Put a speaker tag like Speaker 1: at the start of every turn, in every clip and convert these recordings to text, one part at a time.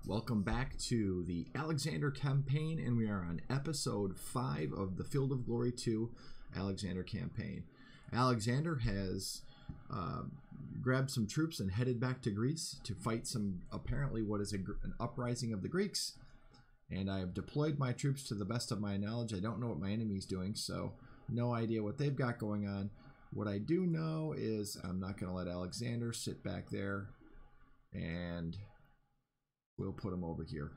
Speaker 1: Welcome back to the Alexander campaign, and we are on episode 5 of the Field of Glory 2 Alexander campaign. Alexander has grabbed some troops and headed back to Greece to fight some, apparently what is an uprising of the Greeks. And I have deployed my troops to the best of my knowledge. I don't know what my enemy's doing, so no idea what they've got going on. What I do know is I'm not going to let Alexander sit back there, and we'll put him over here.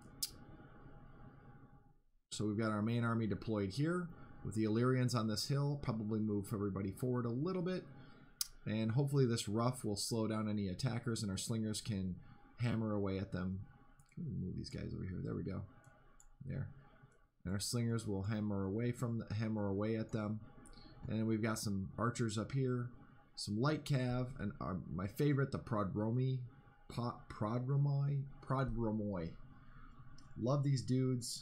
Speaker 1: So we've got our main army deployed here with the Illyrians on this hill. Probably move everybody forward a little bit, and hopefully this rough will slow down any attackers, and our slingers can hammer away at them. Move these guys over here. There we go. There. And our slingers will hammer away at them. And then we've got some archers up here, some light cav, and my favorite, the Prodromoi. Love these dudes.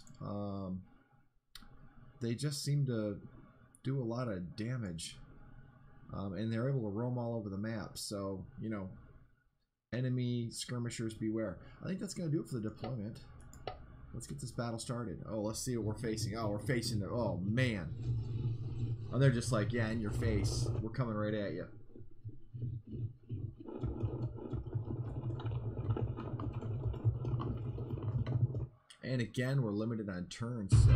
Speaker 1: They just seem to do a lot of damage, and they're able to roam all over the map. So, you know, enemy skirmishers beware. I think that's going to do it for the deployment. Let's get this battle started. Oh, let's see what we're facing. Oh, we're facing the... Oh, man. And they're just like, yeah, in your face. We're coming right at you. And again, we're limited on turns, so...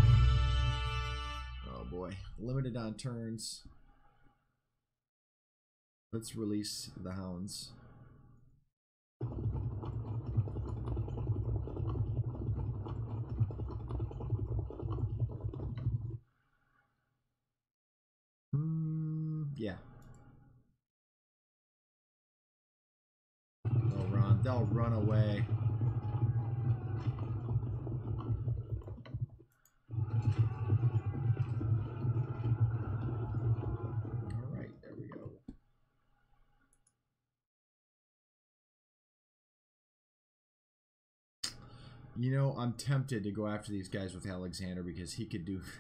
Speaker 1: Oh, boy. Limited on turns. Let's release the hounds. Yeah. They'll run. They'll run away. Alright, there we go. You know, I'm tempted to go after these guys with Alexander because he could do...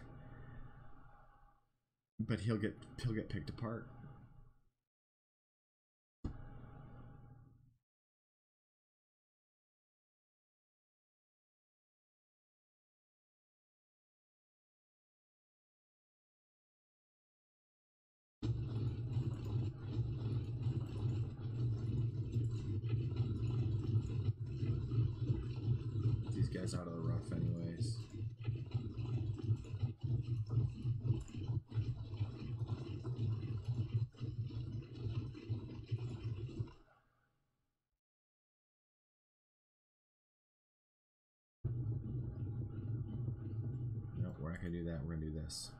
Speaker 1: But he'll get picked apart. These guys out of the rough anyways. We're not going to do that. We're going to do this.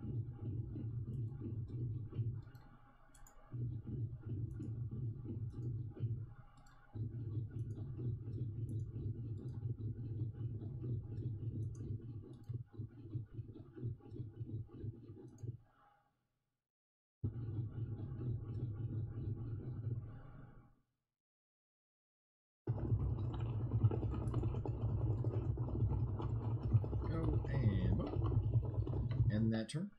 Speaker 1: That turn.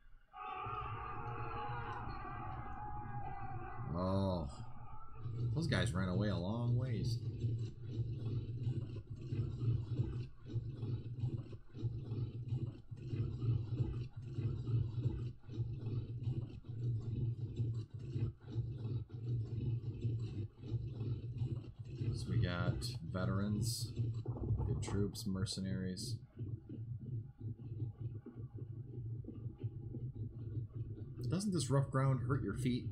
Speaker 1: Oh, those guys ran away a long ways. So we got veterans, good troops, mercenaries. Doesn't this rough ground hurt your feet?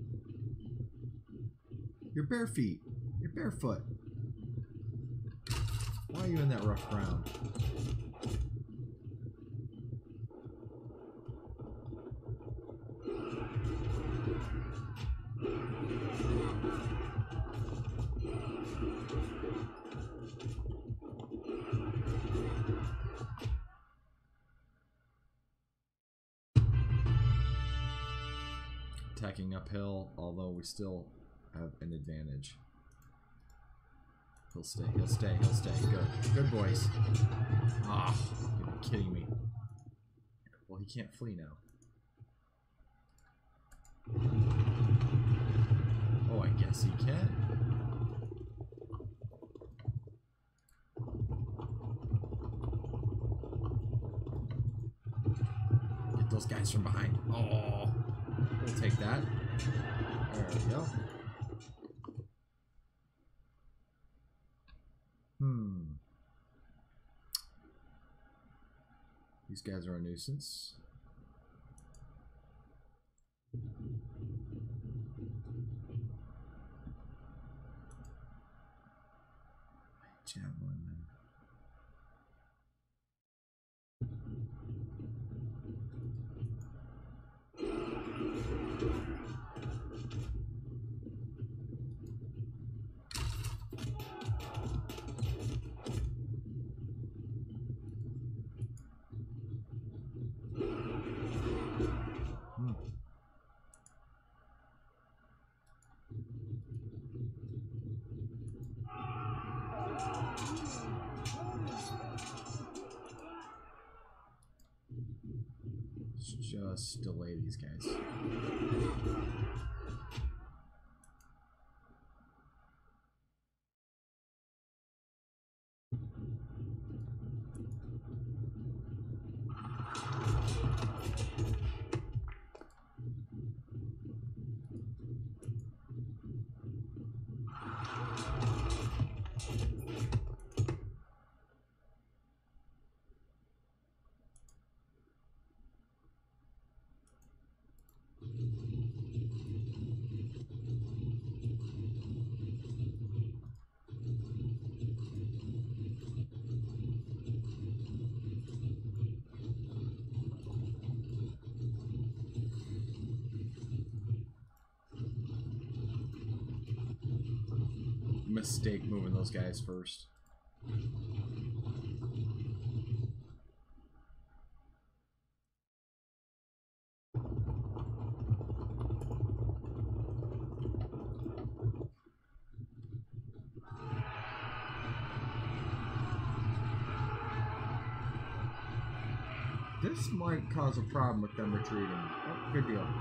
Speaker 1: Your bare feet. You're barefoot. Why are you in that rough ground? Attacking uphill, although we still have an advantage. He'll stay, he'll stay, he'll stay. Good. Good boys. Ah, you're kidding me. Well, he can't flee now. Oh, I guess he can. those guys from behind. Oh, we'll take that. There we go. These guys are a nuisance. Javelin. Just delay these guys. Mistake moving those guys first. This might cause a problem with them retreating. Oh, good deal.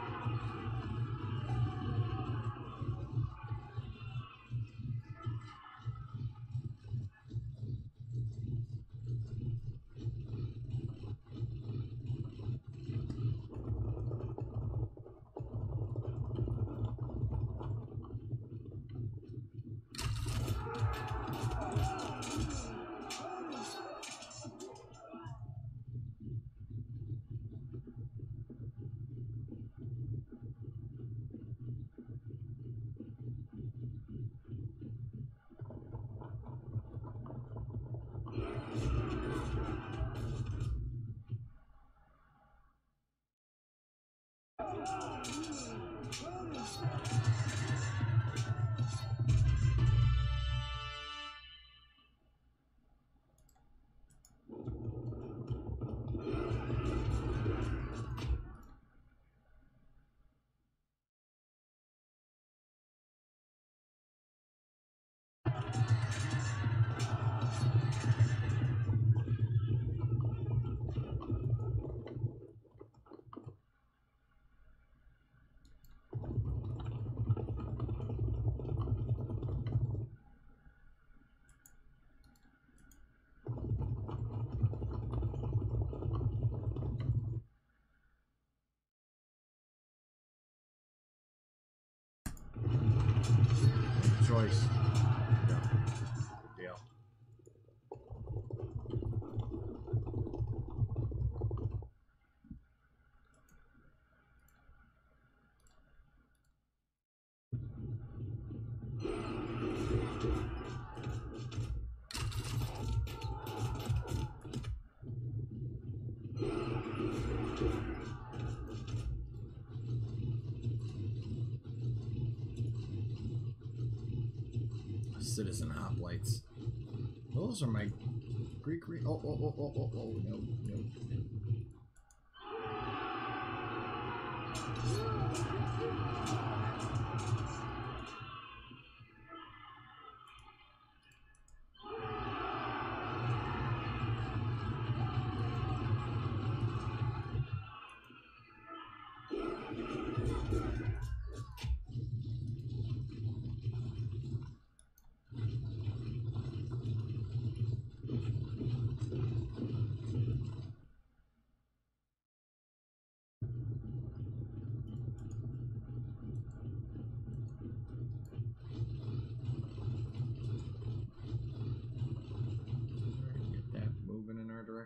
Speaker 1: Choice. Yeah. Good deal. Citizen hoplites. Those are my Greek. Oh, no, no.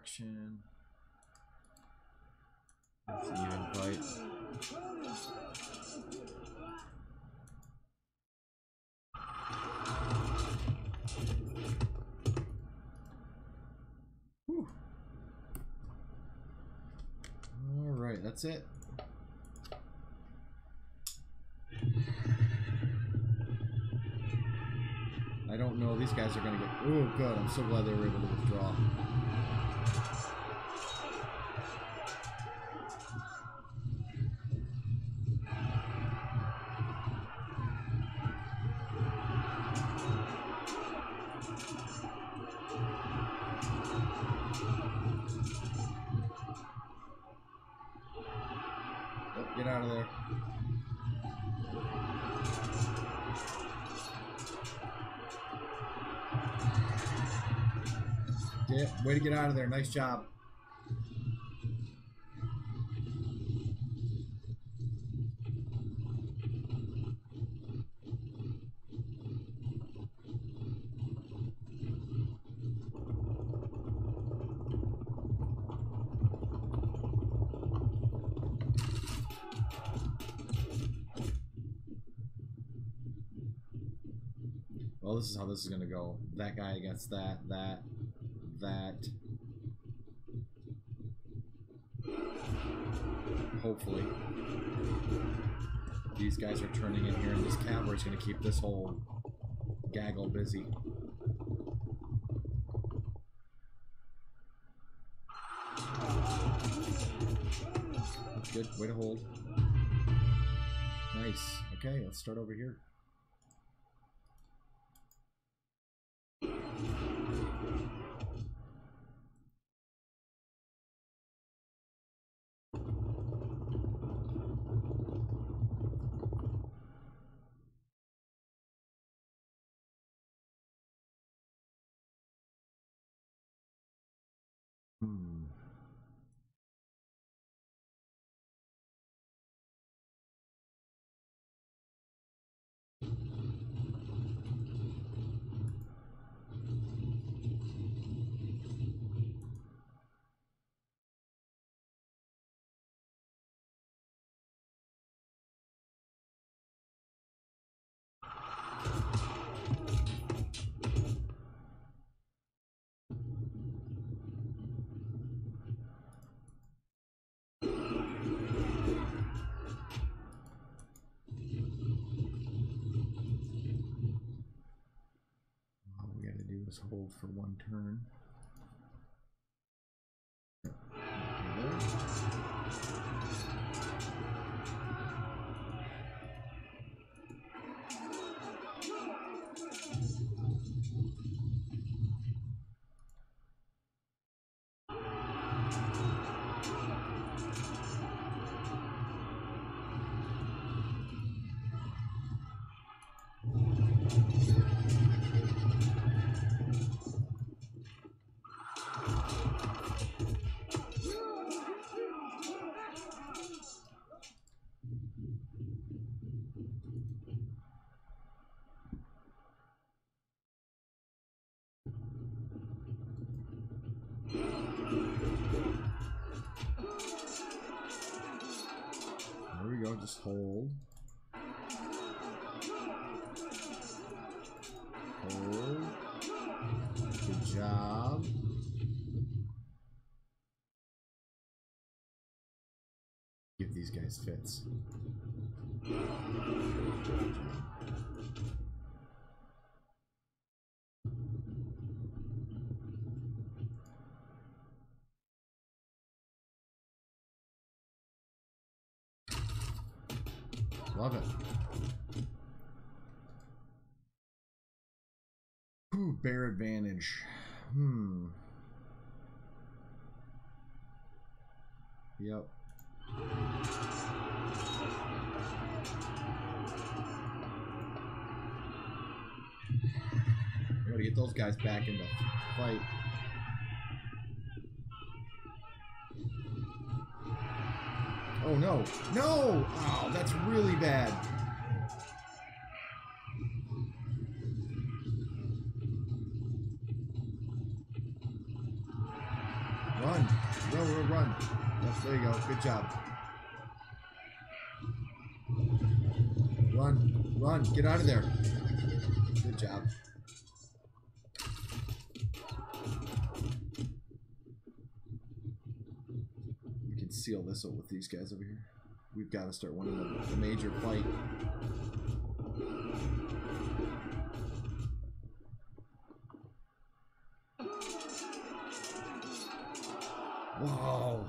Speaker 1: direction. Let's even fight. Whew. All right, that's it. I don't know. These guys are going to get... Oh, good. I'm so glad they were able to withdraw. Oh, get out of there. Yeah, way to get out of there. Nice job. Well, this is how this is going to go. That guy against that. Hopefully. These guys are turning in here, and this cavalry is going to keep this whole gaggle busy. That's good. Way to hold. Nice. Okay, let's start over here. Hold for one turn. There we go, just hold. Hold. Good job. Give these guys fits. Love it. Ooh, bear advantage. Yep. We gotta get those guys back into fight. Oh no! No! Oh, that's really bad. Run. Run. Yes, there you go. Good job. Run. Get out of there. Good job. We can seal this up with these guys over here. We've got to start winning the major fight. Whoa.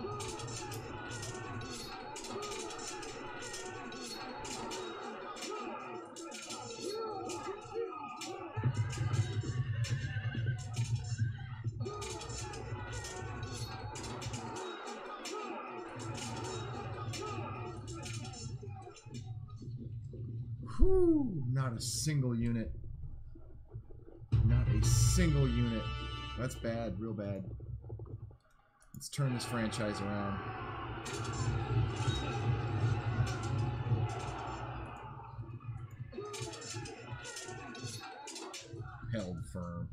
Speaker 1: Whew, not a single unit. Not a single unit. That's bad, real bad. Let's turn this franchise around. Held firm.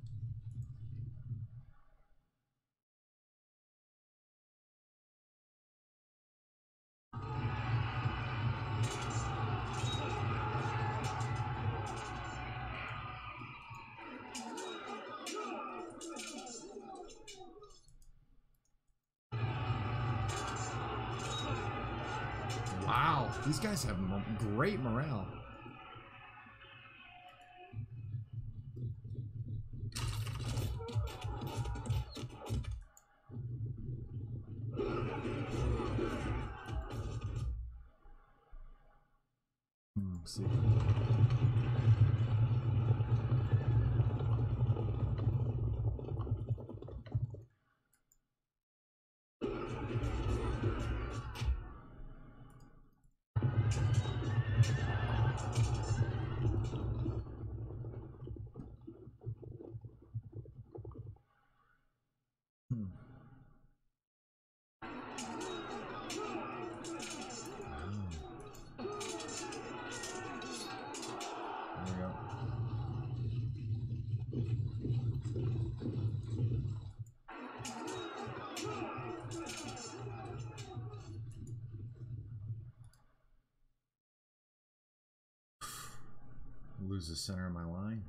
Speaker 1: Wow, these guys have great morale. Let's see. Lose the center of my line.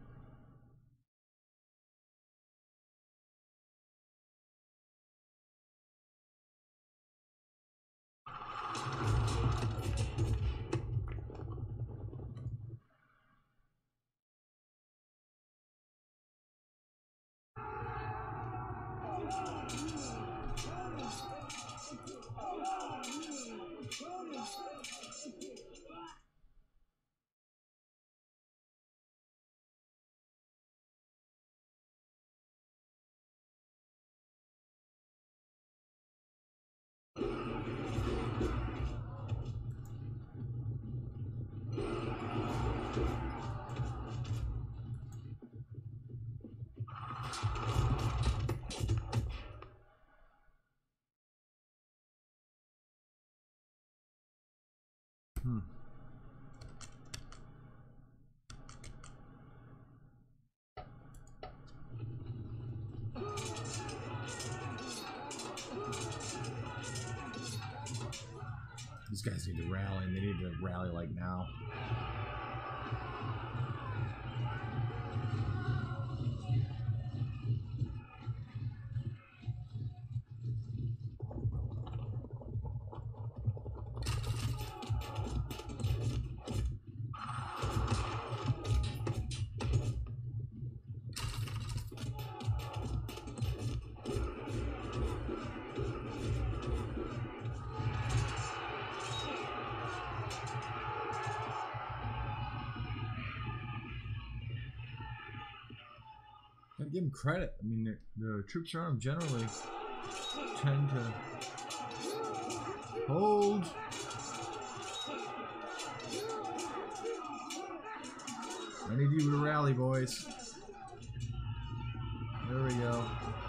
Speaker 1: These guys need to rally, and they need to rally like now. Gotta give them credit. I mean, the troops around them generally tend to hold. I need you to rally, boys. There we go.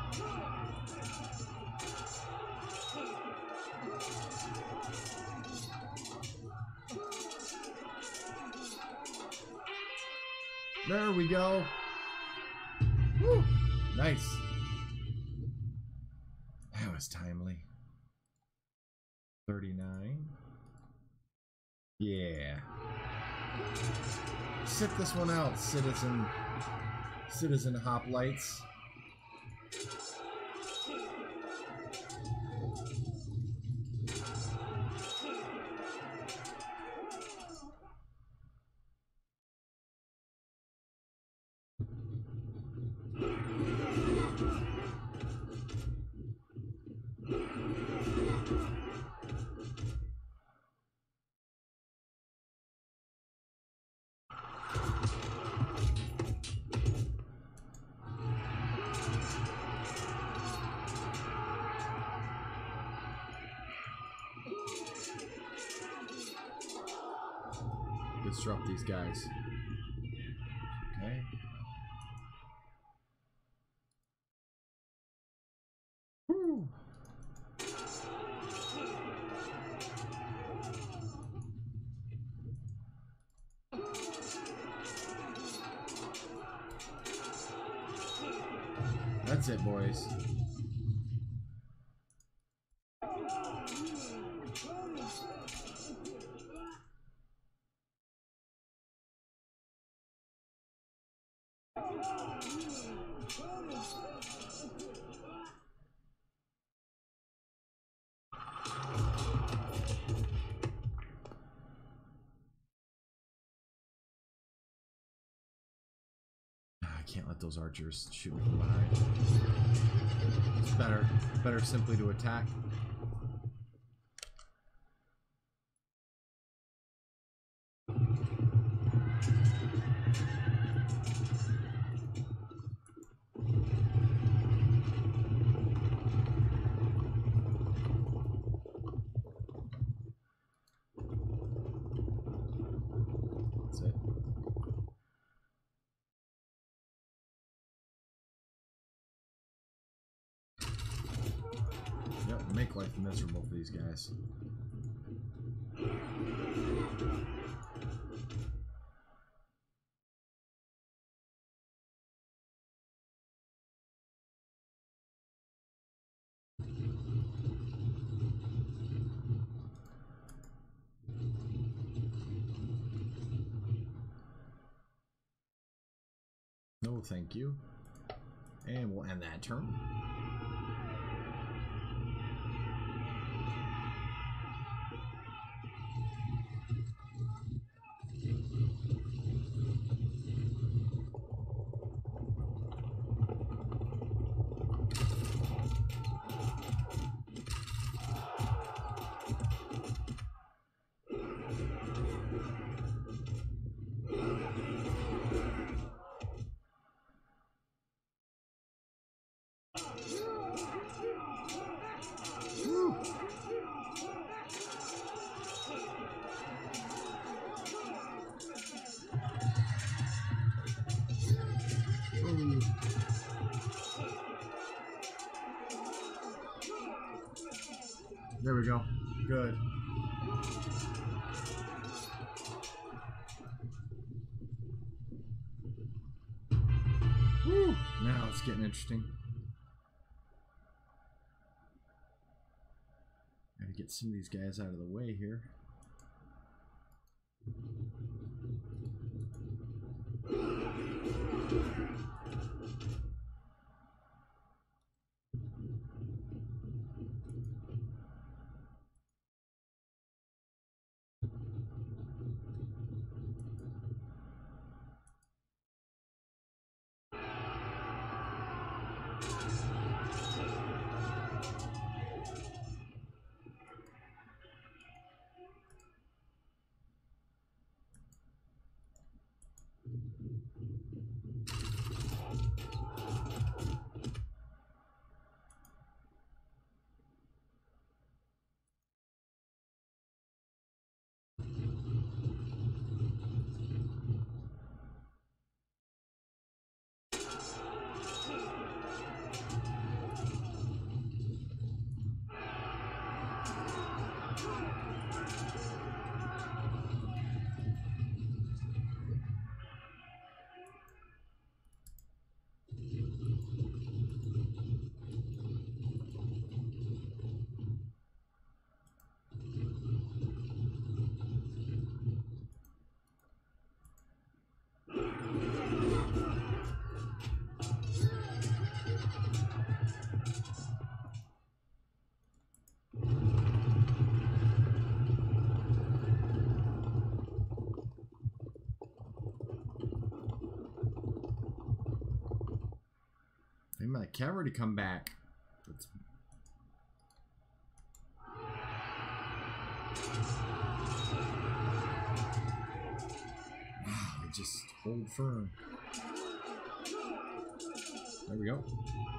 Speaker 1: There we go. Woo. Nice. was timely. 39. Yeah. Sit this one out, Citizen Hoplites. Disrupt these guys. Okay. Woo. That's it, boys. I can't let those archers shoot me from behind. It's better simply to attack. That's it. Yep, make life miserable for these guys. No, thank you. And we'll end that turn. There we go. Good. Woo! Now it's getting interesting. Gotta get some of these guys out of the way here. that cavalry to come back. Let's... Wow, they just hold firm. There we go.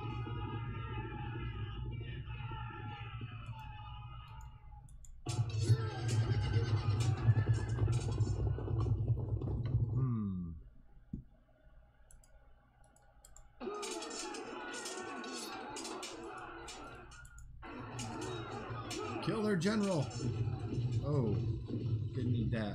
Speaker 1: Kill their general. Oh, didn't need that.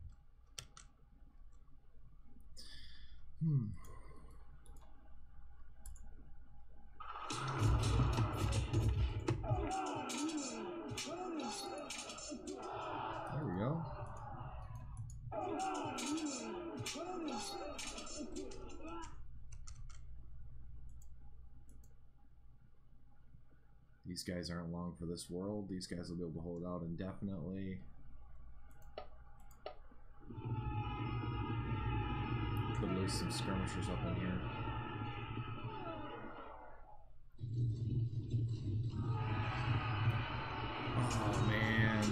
Speaker 1: There we go. These guys aren't long for this world. These guys will be able to hold out indefinitely. Could lose some skirmishers up in here. Oh, man.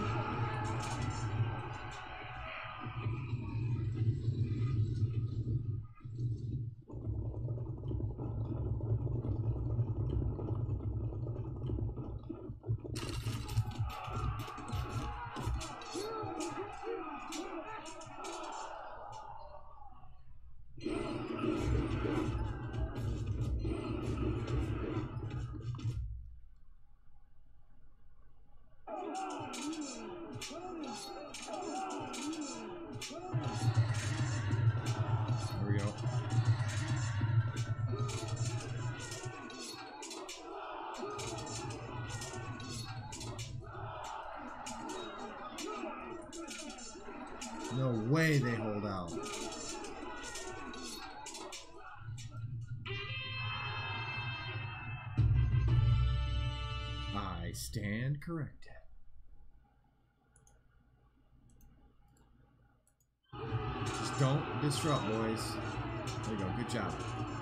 Speaker 1: There we go. No way they hold out. I stand corrected. Just don't disrupt, boys. There you go. Good job.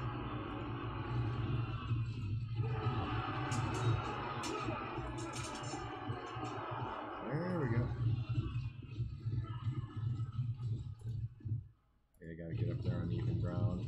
Speaker 1: There we go. Okay, I gotta get up there on even ground.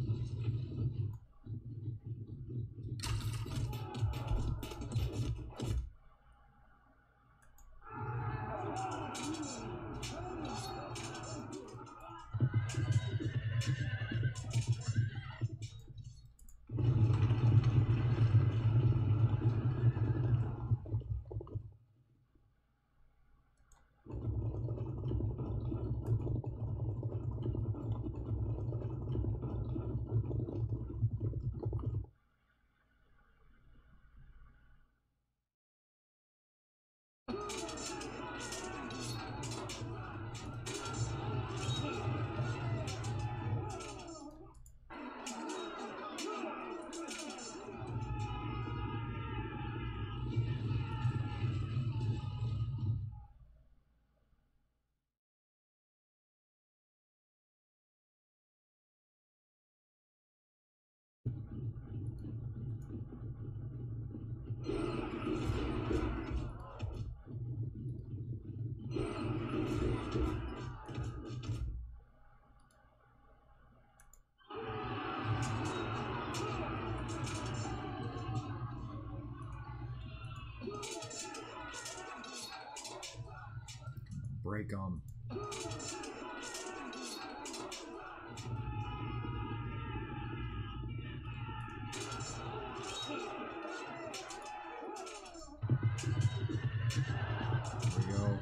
Speaker 1: Break them. There we go.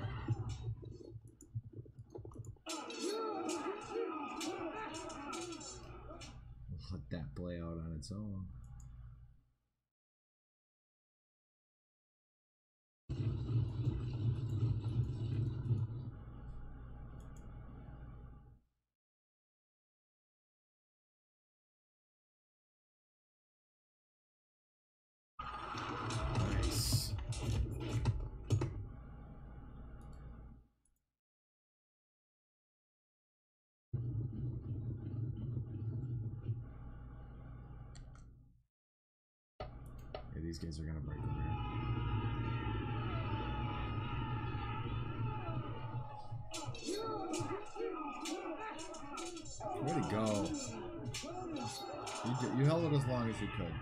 Speaker 1: We'll let that play out on its own. Nice.
Speaker 2: these guys are gonna break over here. Way to go. You held it as long as you could.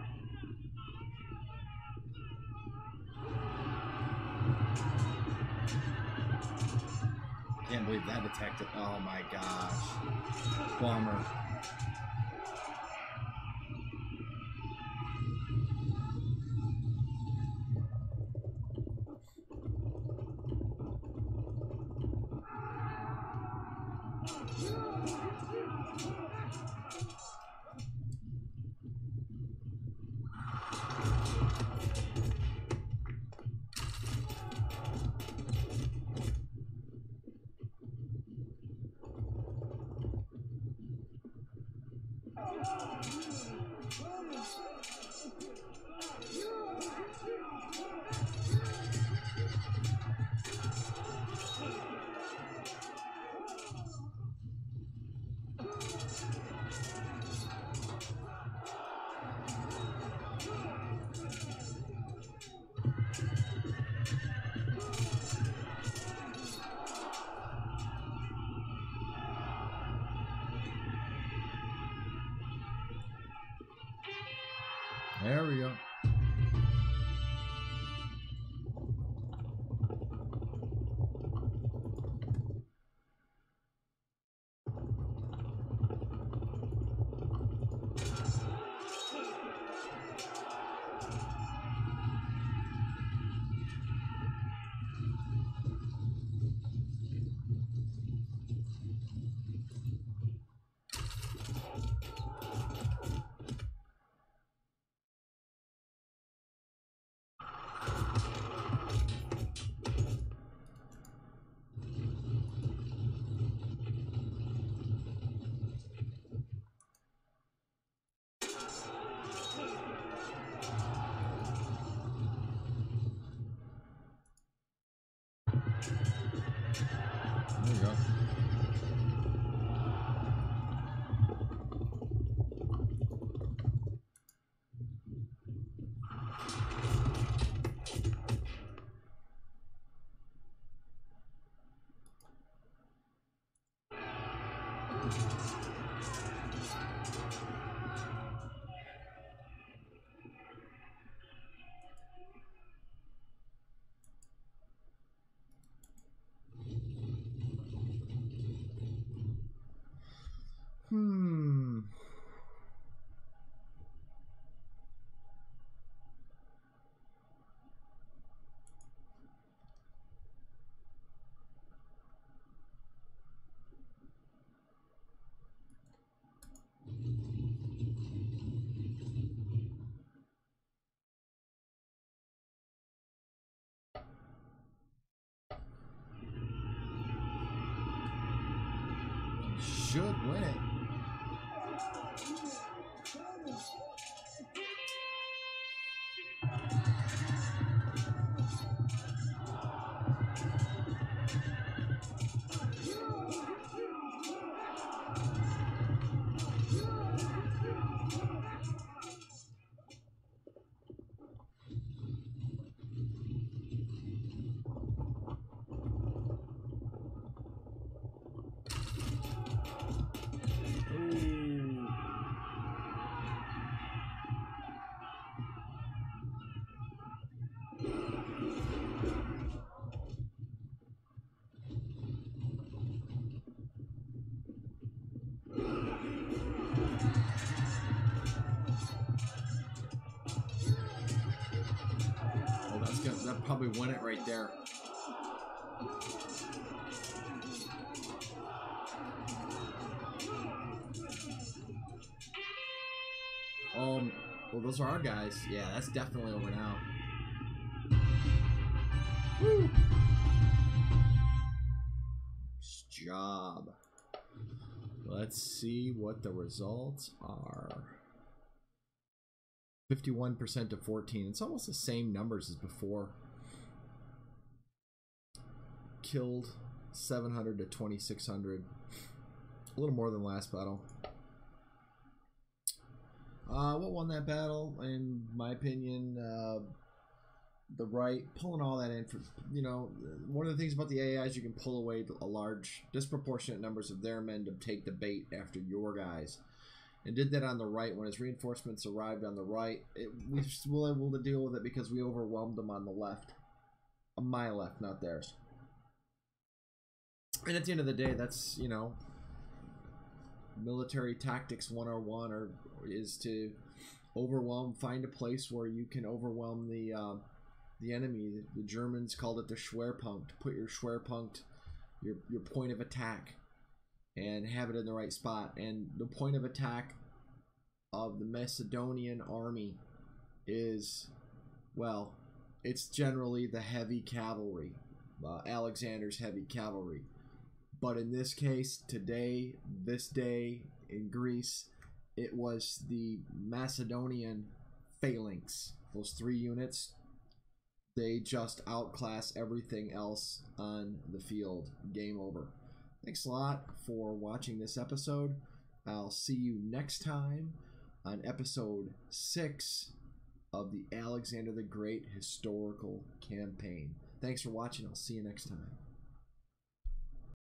Speaker 2: Can't believe that detected. Oh my gosh. Bummer. There we go. There you go. Should win it. That probably won it right there. Well, those are our guys. Yeah, that's definitely over now. Woo! Nice job. Let's see what the results are. 51% to 14. It's almost the same numbers as before. Killed 700 to 2600. A little more than last battle.
Speaker 1: What won that battle? In my opinion, the right, pulling all that in for, one of the things about the AI is you can pull away a large, disproportionate numbers of their men to take the bait after your guys. And did that on the right. When his reinforcements arrived on the right, we were able to deal with it because we overwhelmed them on the left. On my left, not theirs. And at the end of the day, that's, military tactics 101 is to overwhelm, find a place where you can overwhelm the enemy. The Germans called it the Schwerpunkt. Put your Schwerpunkt, your point of attack, and have it in the right spot. And the point of attack of the Macedonian army is, well, it's generally the heavy cavalry, Alexander's heavy cavalry. But in this case, this day in Greece, it was the Macedonian phalanx. Those 3 units, they just outclass everything else on the field. Game over. Thanks a lot for watching this episode. I'll see you next time on episode 6 of the Alexander the Great historical campaign. Thanks for watching. I'll see you next time.